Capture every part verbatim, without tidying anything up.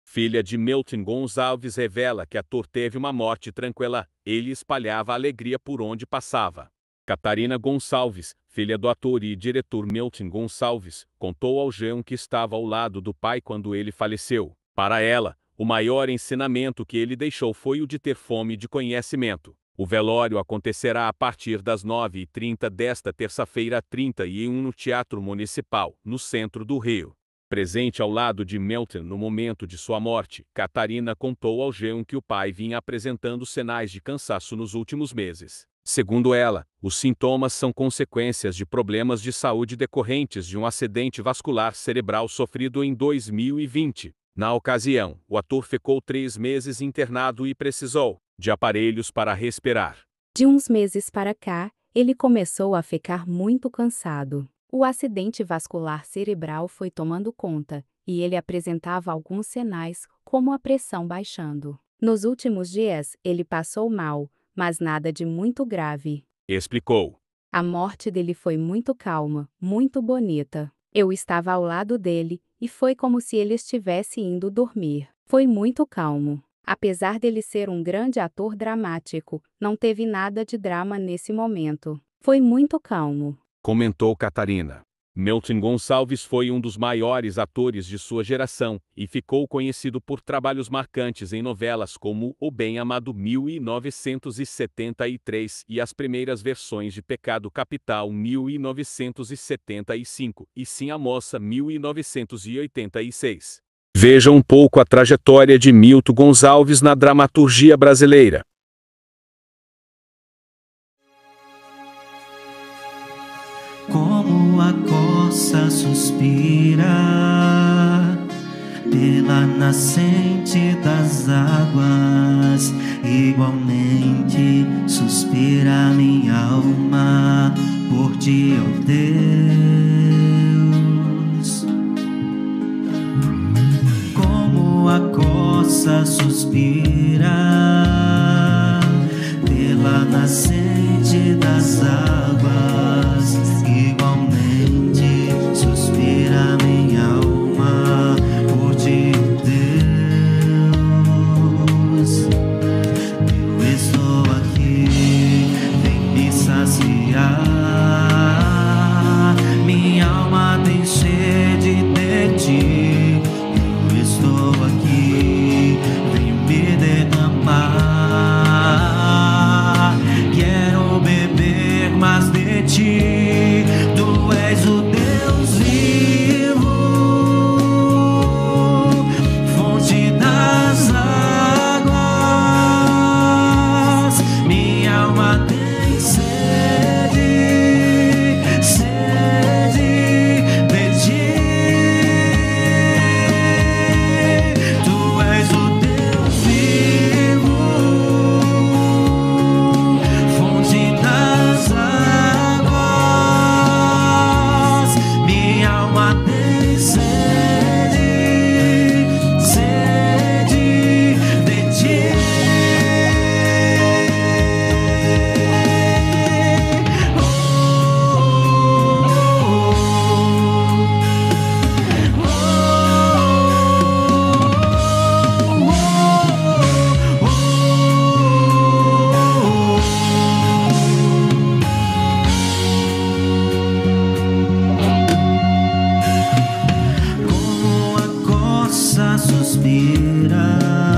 filha de Milton Gonçalves, revela que o ator teve uma morte tranquila. Ele espalhava alegria por onde passava. Catarina Gonçalves, filha do ator e diretor Milton Gonçalves, contou ao G um que estava ao lado do pai quando ele faleceu. Para ela, o maior ensinamento que ele deixou foi o de ter fome de conhecimento. O velório acontecerá a partir das nove e trinta desta terça-feira, trinta e um, no Teatro Municipal, no centro do Rio. Presente ao lado de Milton no momento de sua morte, Catarina contou ao G um que o pai vinha apresentando sinais de cansaço nos últimos meses. Segundo ela, os sintomas são consequências de problemas de saúde decorrentes de um acidente vascular cerebral sofrido em dois mil e vinte. Na ocasião, o ator ficou três meses internado e precisou de aparelhos para respirar. De uns meses para cá, ele começou a ficar muito cansado. O acidente vascular cerebral foi tomando conta, e ele apresentava alguns sinais, como a pressão baixando. Nos últimos dias, ele passou mal, mas nada de muito grave. Explicou. A morte dele foi muito calma, muito bonita. Eu estava ao lado dele, e foi como se ele estivesse indo dormir. Foi muito calmo. Apesar dele ser um grande ator dramático, não teve nada de drama nesse momento. Foi muito calmo. Comentou Catarina. Milton Gonçalves foi um dos maiores atores de sua geração e ficou conhecido por trabalhos marcantes em novelas como O Bem-Amado mil novecentos e setenta e três e as primeiras versões de Pecado Capital mil novecentos e setenta e cinco e Sim a Moça mil novecentos e oitenta e seis. Veja um pouco a trajetória de Milton Gonçalves na dramaturgia brasileira. Como a coça suspira pela nascente das águas, igualmente suspira minha alma por ti, ó Deus. Como a coça suspira pela nascente das águas, igualmente suspira minha alma por ti, Deus. Eu estou aqui, vem me saciar. Minha alma tem sede de ti. Eu estou aqui, vem me derramar. Quero beber mais de ti. Tu és o Deus vivo, fonte das águas. Minha alma tem sede, sede de ti. Tu és o Deus vivo, fonte das águas. Minha alma tem sede, sede de ti. Oh, como a coça suspira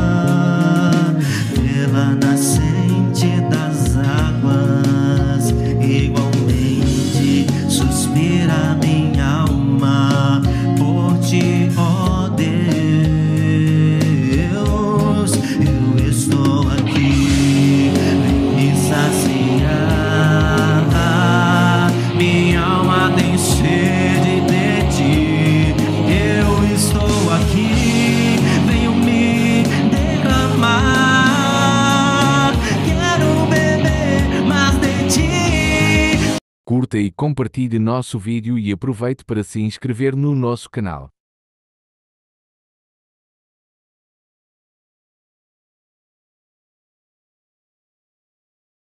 pela nascente das águas, igualmente suspira minha alma por ti, ó Deus. Eu estou aqui, vem me saciar. Minha alma tem sede de ti. Eu estou aqui, venho me derramar. Quero beber mais de ti. Curta e compartilhe nosso vídeo e aproveite para se inscrever no nosso canal.